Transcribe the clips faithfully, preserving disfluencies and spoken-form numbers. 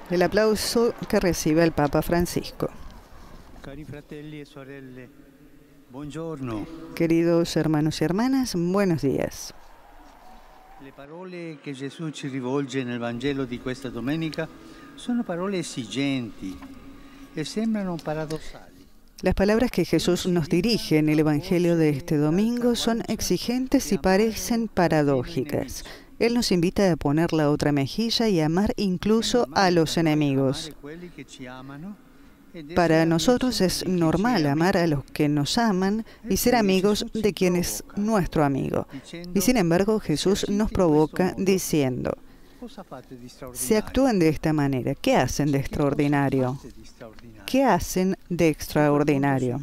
El aplauso que recibe el Papa Francisco. Cari fratelli e sorelle, buongiorno. Queridos hermanos y hermanas, buenos días. Le parole che Gesù ci rivolge nel Vangelo di questa domenica sono parole esigenti e sembrano paradossali. Las palabras que Jesús nos dirige en el Evangelio de este domingo son exigentes y parecen paradójicas. Él nos invita a poner la otra mejilla y amar incluso a los enemigos. Para nosotros es normal amar a los que nos aman y ser amigos de quien es nuestro amigo. Y sin embargo, Jesús nos provoca diciendo: si actúan de esta manera, ¿qué hacen de extraordinario? ¿Qué hacen de extraordinario?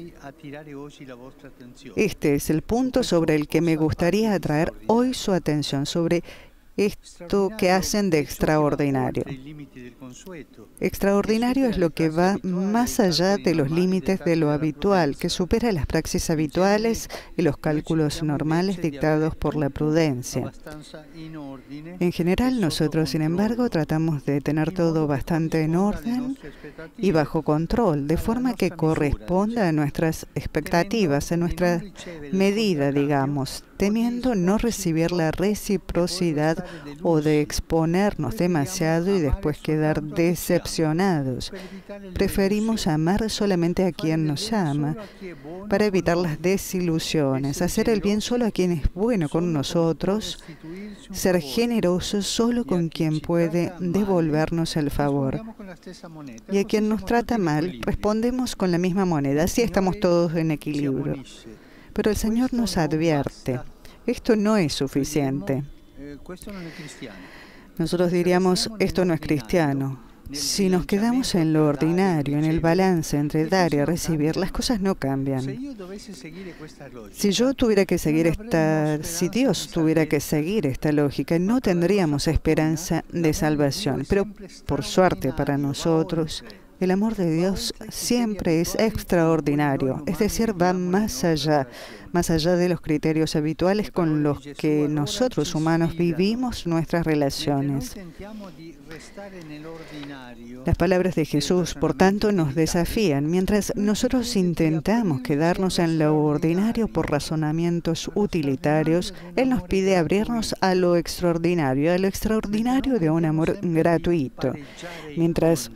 Este es el punto sobre el que me gustaría atraer hoy su atención, sobre esto que hacen de extraordinario. Extraordinario es lo que va más allá de los límites de lo habitual, que supera las praxis habituales y los cálculos normales dictados por la prudencia. En general, nosotros, sin embargo, tratamos de tener todo bastante en orden y bajo control, de forma que corresponda a nuestras expectativas, a nuestra medida, digamos, temiendo no recibir la reciprocidad o de exponernos demasiado y después quedar decepcionados. Preferimos amar solamente a quien nos ama para evitar las desilusiones, hacer el bien solo a quien es bueno con nosotros, ser generosos solo con quien puede devolvernos el favor. Y a quien nos trata mal, respondemos con la misma moneda, así estamos todos en equilibrio. Pero el Señor nos advierte, esto no es suficiente. Nosotros diríamos, esto no es cristiano. Si nos quedamos en lo ordinario, en el balance entre dar y recibir, las cosas no cambian. Si yo tuviera que seguir esta, si Dios tuviera que seguir esta lógica, no tendríamos esperanza de salvación. Pero por suerte para nosotros, el amor de Dios siempre es extraordinario, es decir, va más allá, más allá de los criterios habituales con los que nosotros humanos vivimos nuestras relaciones. Las palabras de Jesús, por tanto, nos desafían. Mientras nosotros intentamos quedarnos en lo ordinario por razonamientos utilitarios, Él nos pide abrirnos a lo extraordinario, a lo extraordinario de un amor gratuito. Mientras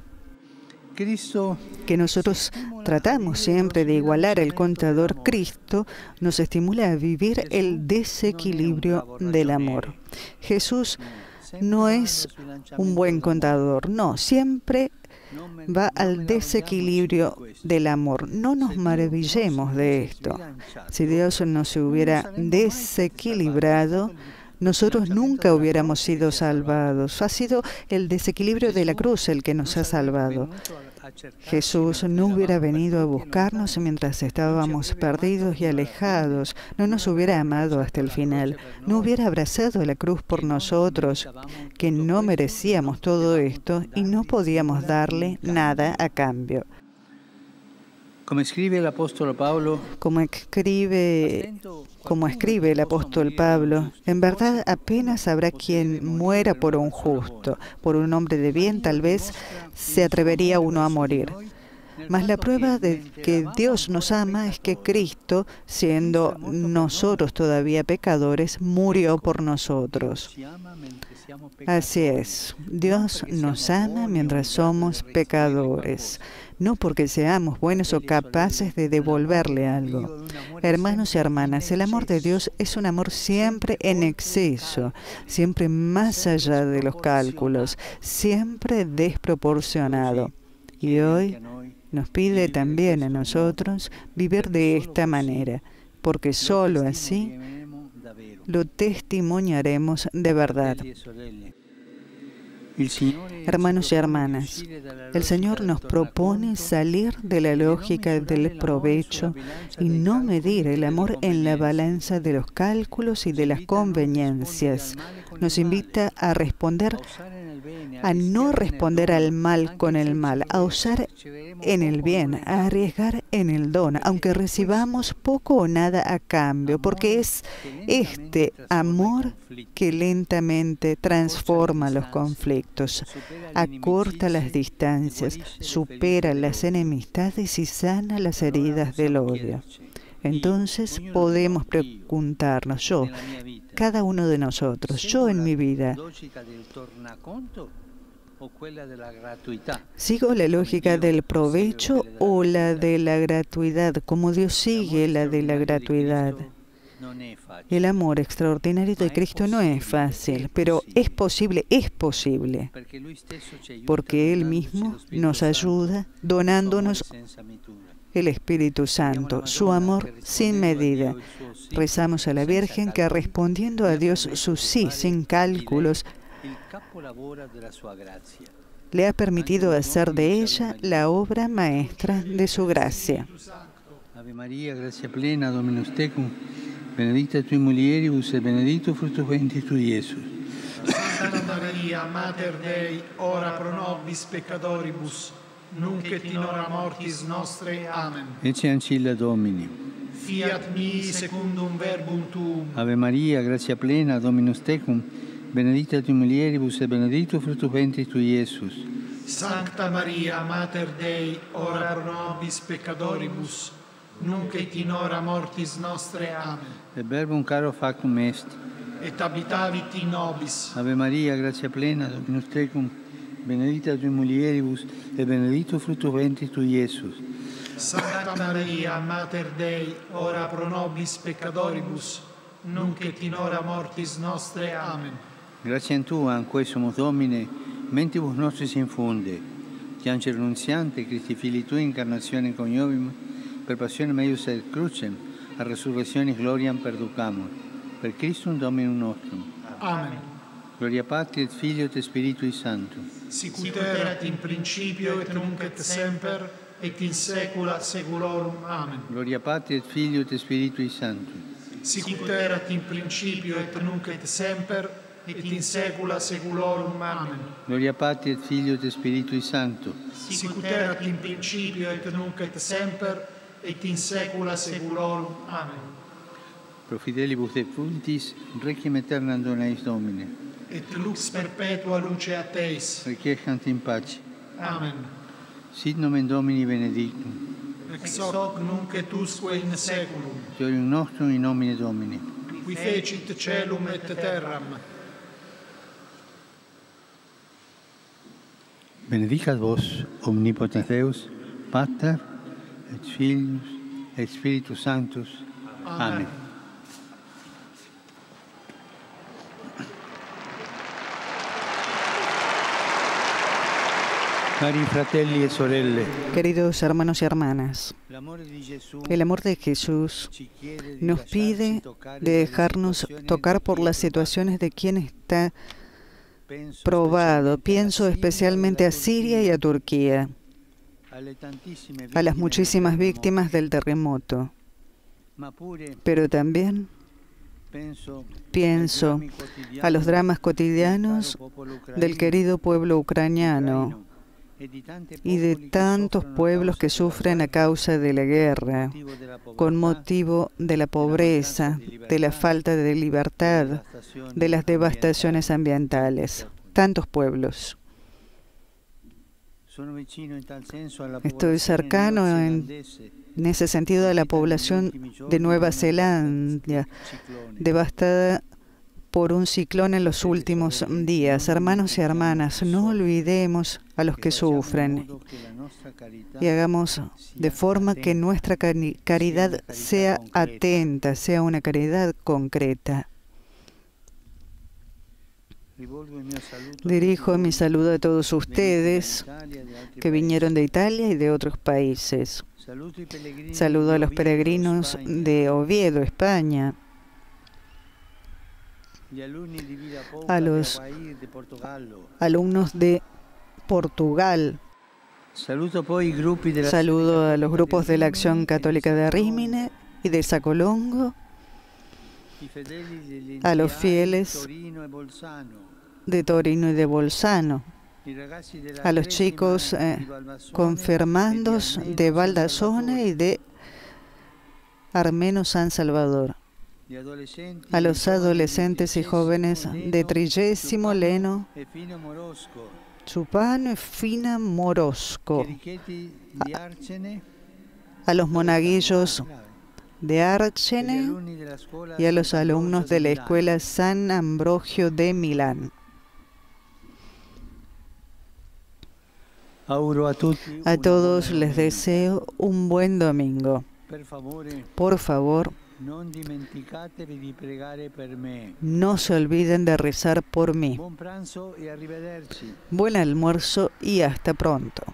que nosotros tratamos siempre de igualar el contador, Cristo nos estimula a vivir el desequilibrio del amor. Jesús no es un buen contador, no, siempre va al desequilibrio del amor. No nos maravillemos de esto. Si Dios no se hubiera desequilibrado, nosotros nunca hubiéramos sido salvados. Ha sido el desequilibrio de la cruz el que nos ha salvado. Jesús no hubiera venido a buscarnos mientras estábamos perdidos y alejados. No nos hubiera amado hasta el final. No hubiera abrazado la cruz por nosotros, que no merecíamos todo esto y no podíamos darle nada a cambio. Como escribe el apóstol Pablo, como escribe, como escribe el apóstol Pablo, en verdad apenas habrá quien muera por un justo, por un hombre de bien, tal vez se atrevería uno a morir. Mas la prueba de que Dios nos ama es que Cristo, siendo nosotros todavía pecadores, murió por nosotros. Así es, Dios nos ama mientras somos pecadores, no porque seamos buenos o capaces de devolverle algo. Hermanos y hermanas, el amor de Dios es un amor siempre en exceso, siempre más allá de los cálculos, siempre desproporcionado. Y hoy nos pide también a nosotros vivir de esta manera, porque solo así lo testimoniaremos de verdad. Hermanos y hermanas, el Señor nos propone salir de la lógica del provecho y no medir el amor en la balanza de los cálculos y de las conveniencias. nos invita a responder, a no responder al mal con el mal, a usar en el bien, a arriesgar en el don, aunque recibamos poco o nada a cambio, porque es este amor que lentamente transforma los conflictos, acorta las distancias, supera las enemistades y sana las heridas del odio. Entonces podemos preguntarnos, yo, cada uno de nosotros, yo en mi vida, ¿sigo la lógica del provecho o la de la gratuidad, como Dios sigue la de la gratuidad? El amor extraordinario de Cristo no es fácil, pero es posible, es posible, porque Él mismo nos ayuda donándonos el Espíritu Santo, su amor sin medida. Rezamos a la Virgen que, respondiendo a Dios su sí sin cálculos, le ha permitido hacer de ella la obra maestra de su gracia. Ave María, gracia plena, Dominus tecum, benedicta tui mulieribus et benedictus fructus ventris tui, Iesus. Santa Maria, Mater Dei, ora pro nobis peccatoribus, nunc et in hora mortis nostre. Amen. Ecce ancilla Domini. Fiat mi secundum verbum tuum. Ave Maria, gratia plena, Dominus tecum, benedicta tui mulieribus et benedictus fructus ventris tui, Iesus. Sancta Maria, Mater Dei, ora pro nobis peccatoribus, nunc et in hora mortis nostre. Amen. Et verbum caro factum est. Et habitavit in nobis. Ave Maria, gratia plena, Dominus tecum, benedicta tui mulieribus et benedictus fructus ventris tui, Iesus. Santa Maria, Mater Dei, ora pro nobis peccatoribus, nunc et in hora mortis nostre. Amen. Gratiam Tuam, quae sumus Domine, mentibus nostris infunde, che angelo nunziante, Christi Filii Tui, incarnazione coniovim, per passionem eius et crucem, a resurrectionis gloriam perducamur. Per Christum Dominum nostrum. Amen. Gloria Patri et Filio et Spiritui Sancto. Sicut erat in principio et nunc et semper, et in saecula saeculorum. Amen. Gloria Patri et Filio et Spiritui Sancto. Sicut erat in principio et nunc et semper, et in saecula saeculorum. Amen. Gloria Patri et Filio et Spiritui Sancto. Sicut erat in principio et nunc et semper, et in saecula saeculorum. Amen. Pro fidelibus defuntis, requiem aeternam dona eis Domine. Et lux perpetua luce a Teis. Requiescant in pace. Amen. Sit nomen Domini benedictum. Ex hoc nunc et usque in saeculum. Deorum nostrum in nomine Domini. Qui fecit caelum et terram. Benedicat vos, omnipotens Deus, Pater, et Filius, et Spiritus Sanctus. Amen. Amen. Cari fratelli e sorelle, queridos hermanos y hermanas, el amor de Jesús nos pide de dejarnos tocar por las situaciones de quien está probado. Pienso especialmente a Siria y a Turquía, a las muchísimas víctimas del terremoto, pero también pienso a los dramas cotidianos del querido pueblo ucraniano y de tantos pueblos que sufren a causa de la guerra, con motivo de la pobreza, de la falta de libertad, de las devastaciones ambientales. Tantos pueblos. Estoy cercano en, en ese sentido a la población de Nueva Zelanda, devastada por un ciclón en los últimos días. Hermanos y hermanas, no olvidemos a los que sufren y hagamos de forma que nuestra caridad sea atenta, sea una caridad concreta. Dirijo mi saludo a todos ustedes que vinieron de Italia y de otros países. Saludo a los peregrinos de Oviedo, España, a los alumnos de Portugal. Saludo a los grupos de la Acción Católica de Rímini y de Sacolongo, a los fieles de Torino y de Bolzano, a los chicos eh, confirmandos de Valdassona y de Armeno San Salvador, a los adolescentes y jóvenes de Trigésimo, Leno, Chupano y Fina Morosco, a, a los monaguillos de Archene y a los alumnos de la Escuela San Ambrogio de Milán. A todos les deseo un buen domingo. Por favor, no se olviden de rezar por mí. Buen almuerzo y hasta pronto.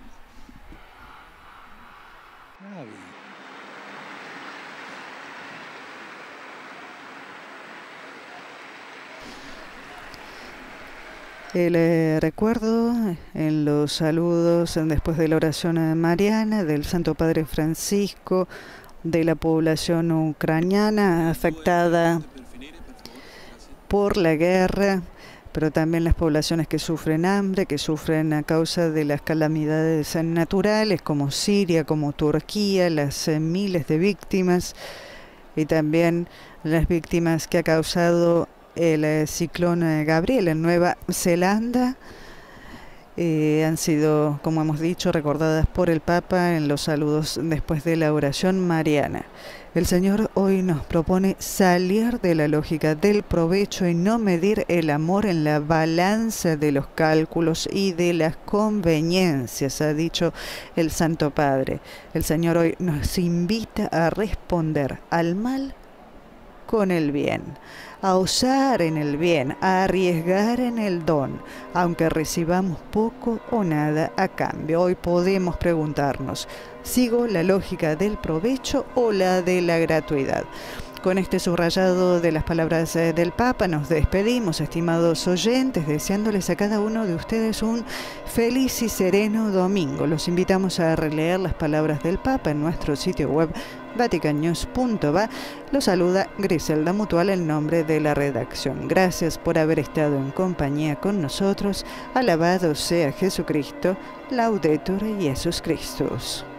El eh, recuerdo en los saludos después de la oración mariana del Santo Padre Francisco, de la población ucraniana afectada por la guerra, pero también las poblaciones que sufren hambre, que sufren a causa de las calamidades naturales como Siria, como Turquía, las eh, miles de víctimas y también las víctimas que ha causado el eh, ciclón eh, Gabriel en Nueva Zelanda. Eh, han sido, como hemos dicho, recordadas por el Papa en los saludos después de la oración mariana. El Señor hoy nos propone salir de la lógica del provecho y no medir el amor en la balanza de los cálculos y de las conveniencias, ha dicho el Santo Padre. El Señor hoy nos invita a responder al mal con el bien, a osar en el bien, a arriesgar en el don, aunque recibamos poco o nada a cambio. Hoy podemos preguntarnos, ¿sigo la lógica del provecho o la de la gratuidad? Con este subrayado de las palabras del Papa nos despedimos, estimados oyentes, deseándoles a cada uno de ustedes un feliz y sereno domingo. Los invitamos a releer las palabras del Papa en nuestro sitio web vatican news punto va. Los saluda Griselda Mutual en nombre de la redacción. Gracias por haber estado en compañía con nosotros. Alabado sea Jesucristo. Laudetur Jesus Christus.